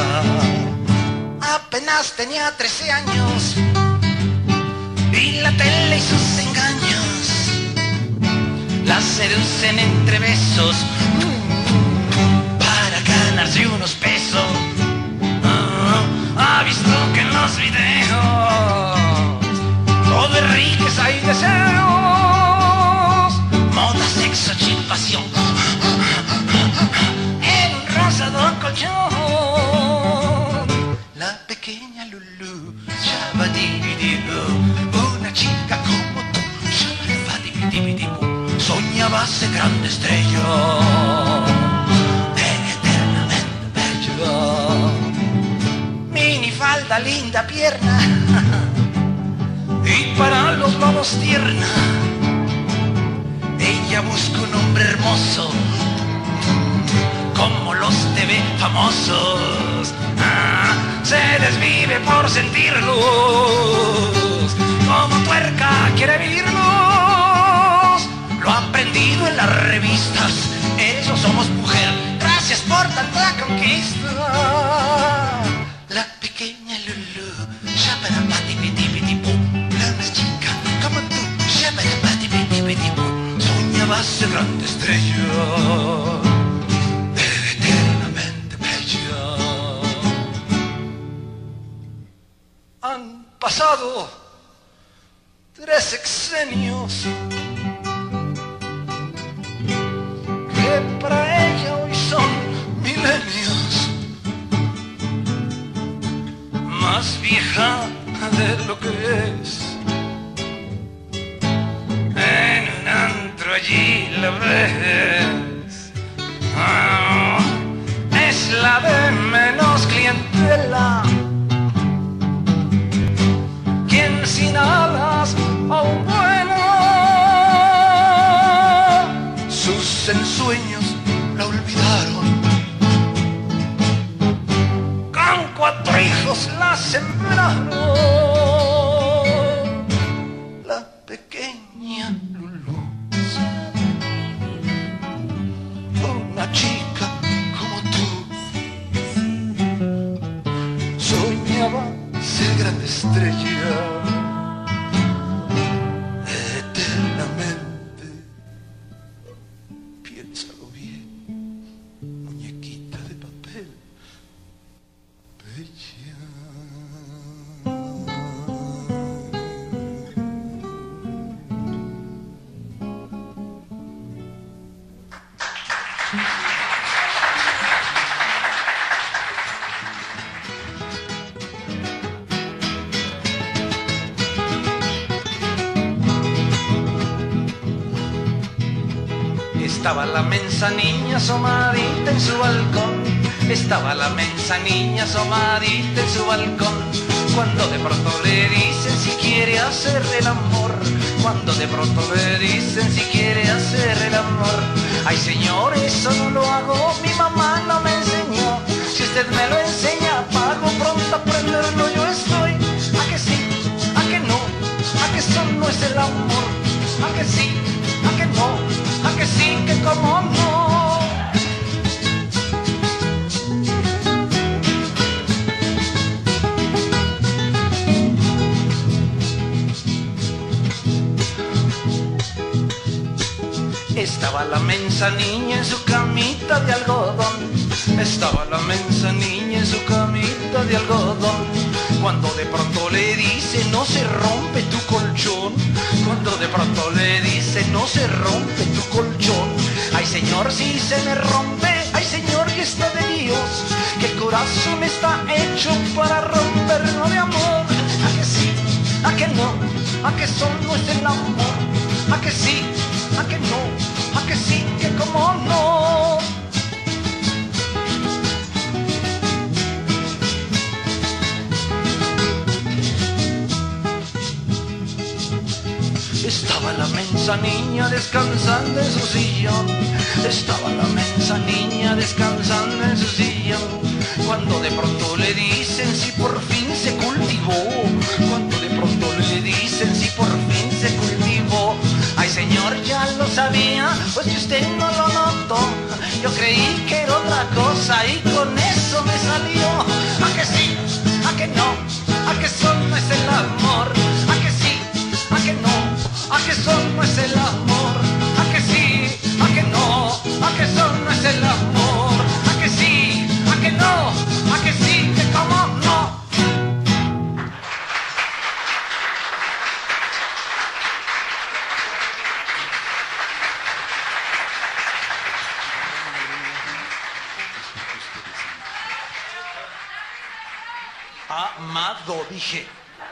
Apenas tenía trece años y la tele y sus engaños la seducen entre besos para ganarse unos pesos. Ha visto que en los videos todo es riqueza y deseos, moda, sexo, pasión en un rosado colchón. La pequeña Lulú, shabadibidibú, una chica como tú, shabadibidibidibú, soñaba ser grande estrella, eternamente bella. Minifalda, linda pierna y para los lobos tierna. Ella busca un hombre hermoso como los T V famosos. Ah, se desvive por sentirlos, como tuerca quiere vivirlos. Lo ha aprendido en las revistas, eso somos mujer. Gracias por tanta conquista. La pequeña Lulú, shabadibidibidibú, la más chica como tú, shabadibidibidibú, soñaba ser grande estrella, eternamente bella. pasado tres sexenios que para ella hoy son milenios, más vieja de lo que es. En un antro allí la ves, ah, es la de menos clientela, quien sin alas aún vuela. Sus ensueños la olvidaron, con cuatro hijos la sembraron. La pequeña Lulú, una chica como tú, soñaba ser gran estrella eternamente. Piénsalo bien, muñequita de papel, bella. Estaba la mensa niña asomadita en su balcón, estaba la mensa niña asomadita en su balcón, cuando de pronto le dicen si quiere hacer el amor, cuando de pronto le dicen si quiere hacer el amor. Ay señor, eso no lo hago, mi mamá no me enseñó, si usted me lo enseña, pago pronto a aprenderlo, yo estoy. ¿A que sí? ¿A que no? ¿A que eso no es el amor? ¿A que sí? ¿A que no? ¿A que sí? ¿Que cómo no? Estaba la mensa niña en su camita de algodón, estaba la mensa niña en su camita de algodón, cuando de pronto le dice no se rompe tu colchón, cuando de pronto le dice no se rompe tu colchón. Ay señor, si se me rompe, ay señor, que está de Dios, que el corazón está hecho para romperlo de amor. ¿A que sí? ¿A que no? ¿A que eso no es el amor? ¿A que sí? ¿A que no? ¿A que sí? ¿Que cómo no? Estaba la mensa niña descansando en su sillón, estaba la mensa niña descansando en su sillón, cuando de pronto le dicen si por fin se cultivó, cuando de pronto le dicen si por fin se cultivó. Ay señor, ya lo sabía, pues que usted no lo notó, yo creí que era otra cosa y con eso me salió. ¿A que sí? ¿A que no? ¿A que eso no es el amor? ¿A que sí? ¿A que no? ¿A que eso no es el amor? ¿A que sí? ¿A que no? ¿A que eso no es el amor? ¿A que sí? ¿A que no? ¿A que sí? ¿Que cómo no? Amado, dije.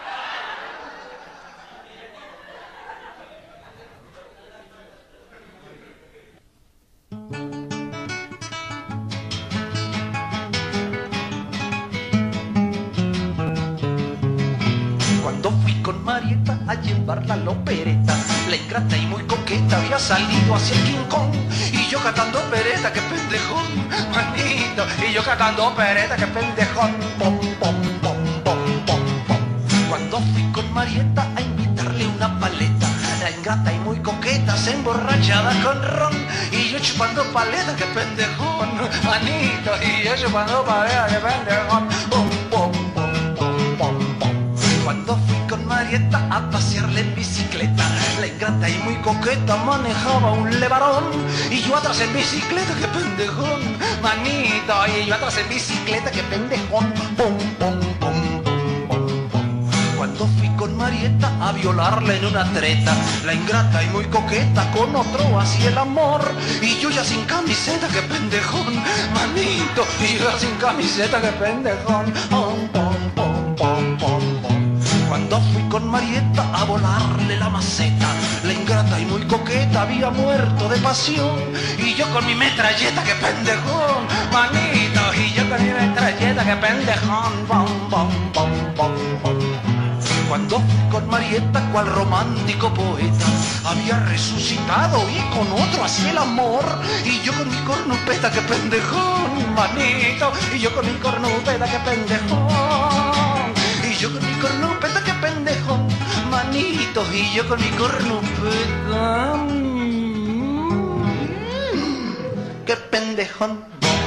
Cuando fui con Marieta a llevarla a la opereta, la ingrata y muy coqueta había salido hacia el King Kong, y yo cantando opereta, que pendejón, manito, y yo cantando opereta, que pendejón, pom, pom, pom, pom, pom, pom. Cuando fui con Marieta a invitarle una paleta, la ingrata y muy coqueta se emborrachaba con ron, y yo chupando paleta, que pendejón, manito, y yo chupando paleta, que pendejón, pom, pom, pom, pom, pom, pom. Cuando fui con Marieta a pasearle en bicicleta, la ingrata y muy coqueta manejaba un levarón, y yo atrás en bicicleta, que pendejón, manito, y yo atrás en bicicleta, que pendejón, pom, pom, pom, pom, pom, pom. Cuando fui Marieta a violarla en una treta. La ingrata y muy coqueta con otro hacía el amor. Y yo ya sin camiseta, qué pendejón, manito. Y yo ya sin camiseta, qué pendejón. Pom, pom, pom, pom, pom, pom. Cuando fui con Marieta a volarle la maceta, la ingrata y muy coqueta había muerto de pasión. Y yo con mi metralleta, qué pendejón, manito. Y yo con mi metralleta, qué pendejón. Pom, pom, pom, pom, pom. Cuando fui con Marieta, cual romántico poeta, había resucitado y con otro hacía el amor. Y yo con mi cornupeta, qué pendejón, manito. Y yo con mi cornupeta, qué pendejón. Y yo con mi cornupeta, qué pendejón, manito. Y yo con mi cornupeta, mmm, qué pendejón.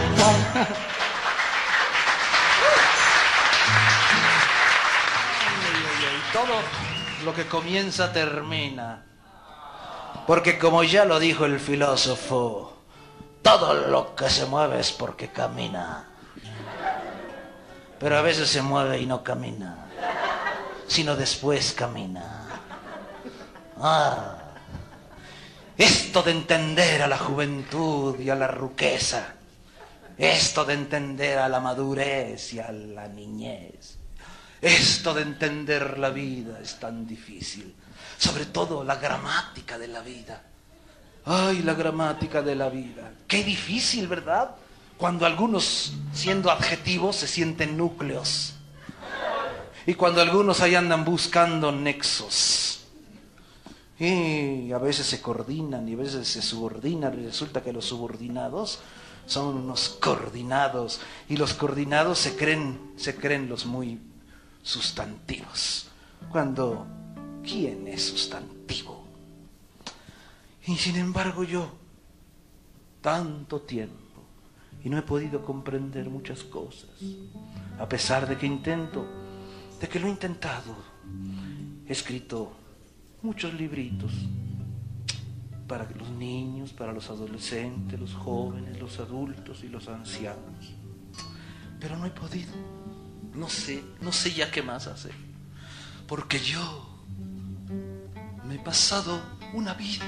Todo lo que comienza termina. Porque como ya lo dijo el filósofo, todo lo que se mueve es porque camina. Pero a veces se mueve y no camina, sino después camina. Ah, esto de entender a la juventud y a la ruqueza, esto de entender a la madurez y a la niñez, esto de entender la vida es tan difícil, sobre todo la gramática de la vida. Ay, la gramática de la vida, qué difícil, ¿verdad? Cuando algunos, siendo adjetivos, se sienten núcleos. Y cuando algunos ahí andan buscando nexos. Y a veces se coordinan y a veces se subordinan. Y resulta que los subordinados son unos coordinados. Y los coordinados se creen, se creen los muy sustantivos. Cuando, ¿quién es sustantivo? Y sin embargo yo, tanto tiempo, y no he podido comprender muchas cosas, a pesar de que intento, de que lo he intentado. He escrito muchos libritos para los niños, para los adolescentes, los jóvenes, los adultos y los ancianos. Pero no he podido. No sé, no sé ya qué más hacer. Porque yo me he pasado una vida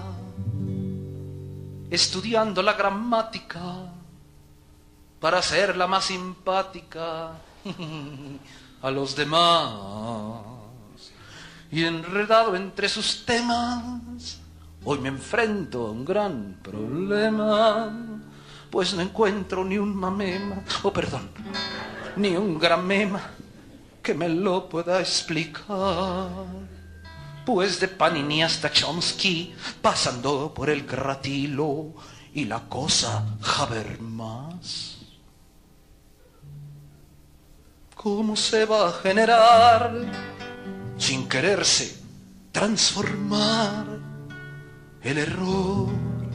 estudiando la gramática para hacerla más simpática a los demás. Y enredado entre sus temas, hoy me enfrento a un gran problema, pues no encuentro ni un mamema, oh perdón, ni un gramema que me lo pueda explicar. Pues de Panini hasta Chomsky, pasando por el Gratilo y la cosa Habermas. ¿Cómo se va a generar, sin quererse transformar, el error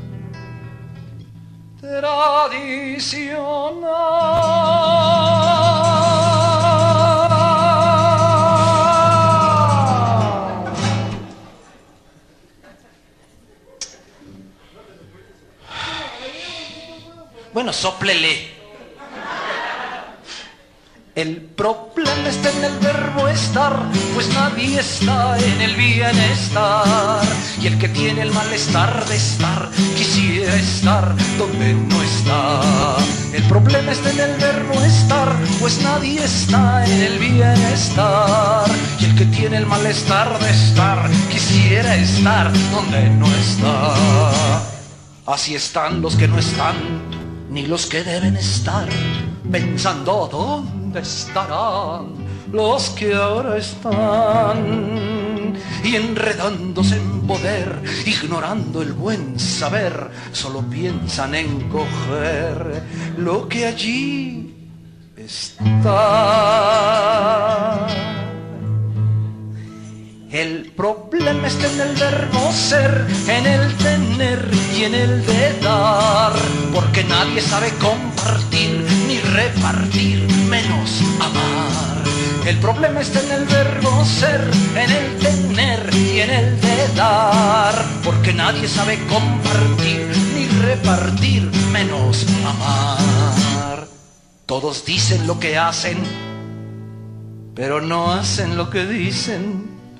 tradicional? Bueno, sóplele. El problema está en el verbo estar, pues nadie está en el bienestar. Y el que tiene el malestar de estar, quisiera estar donde no está. El problema está en el verbo estar, pues nadie está en el bienestar. Y el que tiene el malestar de estar, quisiera estar donde no está. Así están los que no están, ni los que deben estar, pensando dónde estarán los que ahora están, y enredándose en poder, ignorando el buen saber, solo piensan en coger lo que allí está. El problema está en el verbo ser, en el tener y en el de dar, porque nadie sabe compartir ni repartir, menos amar. El problema está en el verbo ser, en el tener y en el de dar, porque nadie sabe compartir ni repartir, menos amar. Todos dicen lo que hacen, pero no hacen lo que dicen.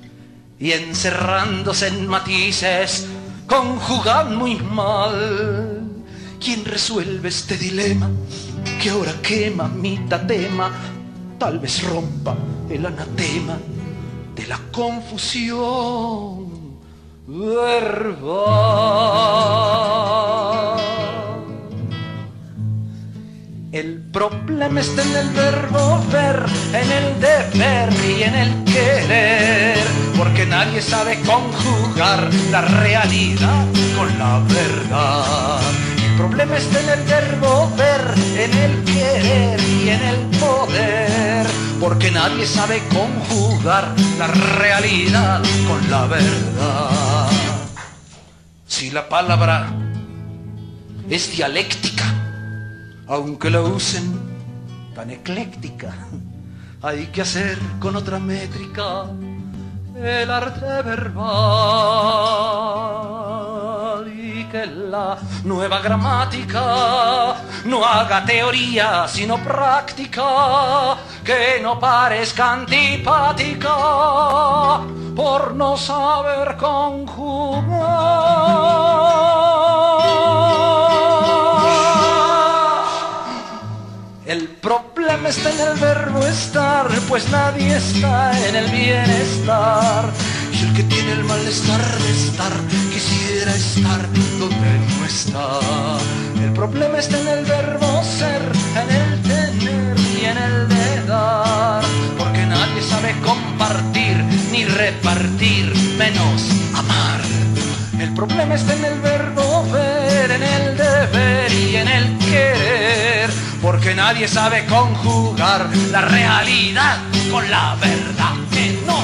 y encerrándose en matices conjugan muy mal. ¿Quién resuelve este dilema que ahora quema mi tatema? Tal vez rompa el anatema de la confusión verbal. El problema está en el verbo ver, en el deber y en el querer, porque nadie sabe conjugar la realidad con la verdad. El problema está en el verbo ver, en el querer y en el poder, porque nadie sabe conjugar la realidad con la verdad. Si la palabra es dialéctica, aunque la usen tan ecléctica, hay que hacer con otra métrica el arte verbal, y que la nueva gramática no haga teoría sino práctica, que no parezca antipática por no saber conjugar. El problema está en el verbo estar, pues nadie está en el bienestar. Y el que tiene el malestar de estar, quisiera estar donde no está. El problema está en el verbo ser, en el tener y en el de dar, porque nadie sabe compartir ni repartir, menos amar. El problema está en el verbo ver, en el deber y en el querer, porque nadie sabe conjugar la realidad con la verdad. Que no.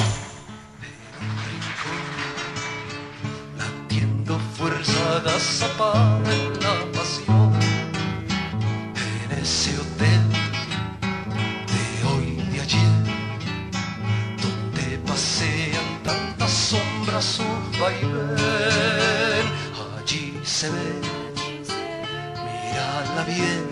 Latiendo fuerza agazapada en la pasión, en ese hotel de hoy y de ayer, donde pasean tantas sombras su vaivén. Allí se ve, mírala bien,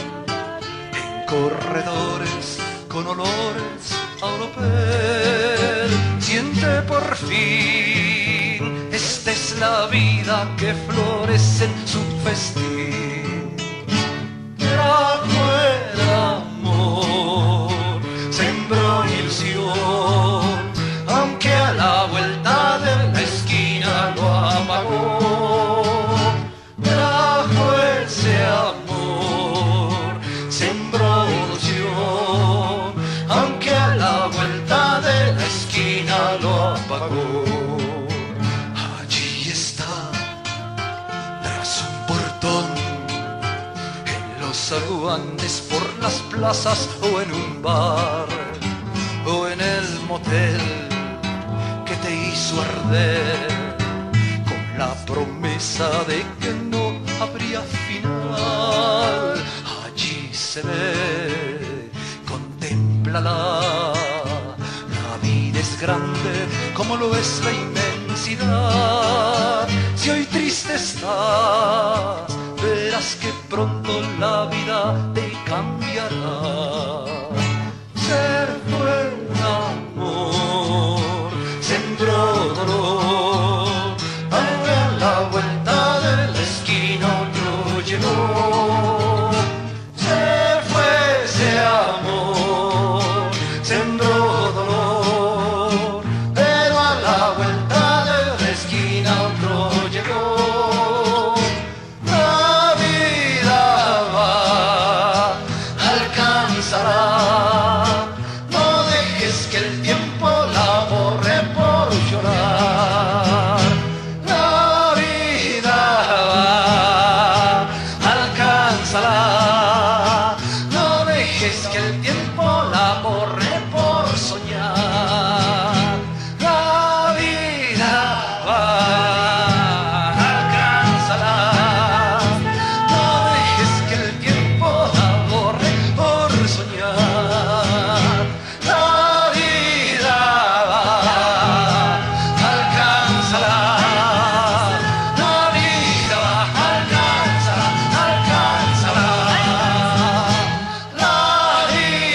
corredores con olores a oropel. Siente por fin, esta es la vida que florece en su festín. Trajo el amor, sembró ilusión, aunque a la vuelta de la esquina lo apagó. Trajo ese amor, sembró ilusión, aunque a la vuelta de la esquina lo apagó. Allí está, tras un portón, en los aguantes por las plazas o en un bar, o en el motel que te hizo arder, con la promesa de que no habría final. Allí se ve, contémplala, la vida es grande como lo es la inmensidad. Si hoy triste estás, verás que pronto la vida te cambiará. Ser fue amor, sembró dolor, aunque a la vuelta de la esquina otro llegó. Se fue ese amor, sembró dolor, pero a la vuelta de la esquina otro llegó. La vida va, alcanzará, no dejes que el tiempo la borre por llorar. La vida va, alcanzará, no dejes que el tiempo la borre por soñar. La vida va, alcanzará, no dejes que el tiempo la borre por soñar. La vida va, alcanzará, la vida va, alcanzará, alcanzará. La vida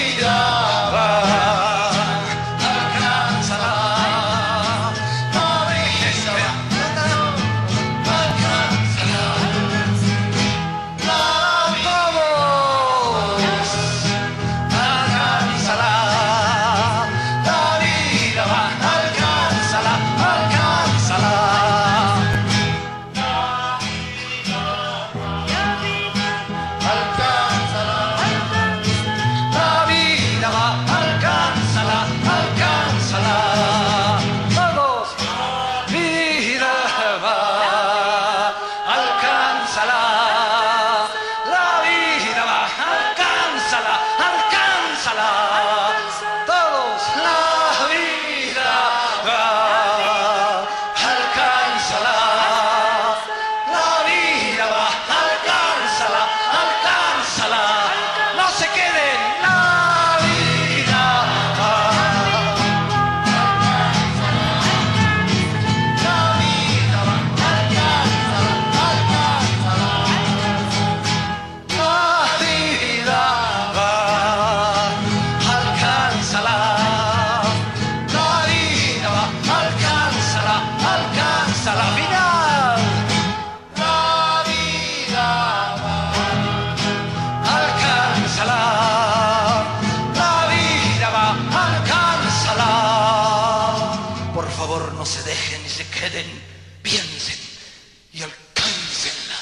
queden, piensen y alcáncenla.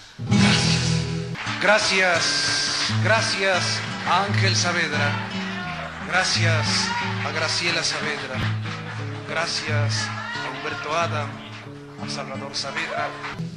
Gracias, gracias a Ángel Saavedra, gracias a Graciela Saavedra, gracias a Humberto Adam, a Salvador Saavedra.